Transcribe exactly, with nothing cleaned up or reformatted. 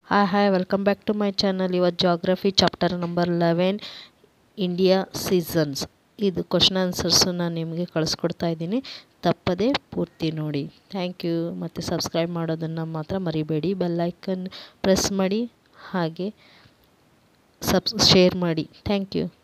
Hi hi welcome back to my channel. ಇವತ್ತು geography chapter number eleven India seasons ಇದು question answers ನಾನು ನಿಮಗೆ ಕಳಿಸ್ಕೊಡ್ತಾ ಇದ್ದೀನಿ. ತಪ್ಪದೇ ಪೂರ್ತಿ ನೋಡಿ. Thank you. ಮತ್ತು ಸಬ್ಸ್ಕ್ರೈಬ್ ಮಾಡೋದನ್ನು ಮಾತ್ರ ಮರಿಬೇಡಿ. ಬೆಲ್ ಐಕನ್ ಪ್ರೆಸ್ ಮಾಡಿ, ಹಾಗೆ ಸಬ್ಸ್ ಶೇರ್ ಮಾಡಿ. Thank you.